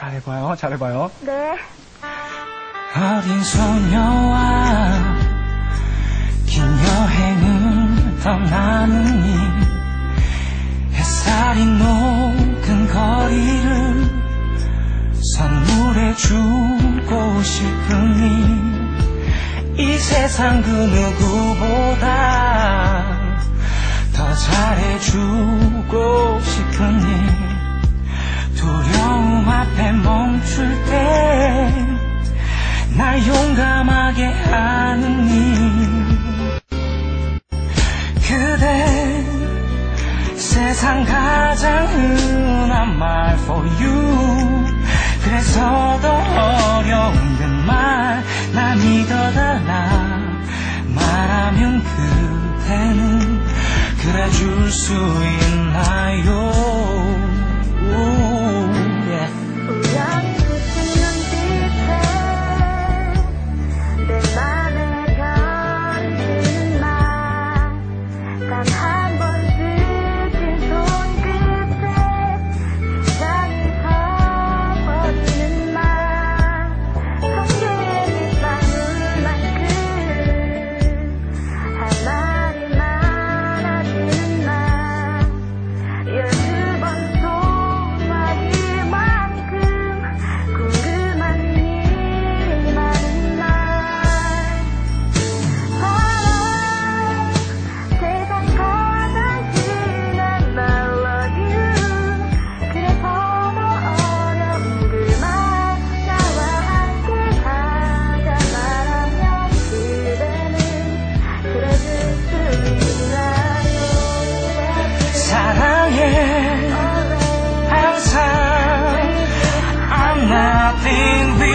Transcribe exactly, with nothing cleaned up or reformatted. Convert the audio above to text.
잘해봐요, 잘해봐요. 네. 어린 소녀와 긴 여행을 떠나느니 햇살이 녹은 거리를 선물해주고 싶으니 이 세상 그 누구보다 더 잘해주고 싶으니 두려움 앞에 멈출 때 날 용감하게 하느니 그대 세상 가장 흔한 말 for you 그래서 더 어려운 그 말 날 믿어달라 말하면 그대는 그래 줄 수 있나요 yeah. 우연히 붙은 눈빛에 내 맘에 던지는 말 단 한 번 스친 손끝에 세상이 서버리는 말 성경이 방울만큼 할 말이 많아지는 말 열두 번 소화기만큼 궁금한 일이 많은 말 바로 세상 가장 흔한 말 love you 그래서 더 어려운 그 말 나와 함께 가자 말하면 그대는 그래줄 수 있나요 사랑해 항상 I'm nothing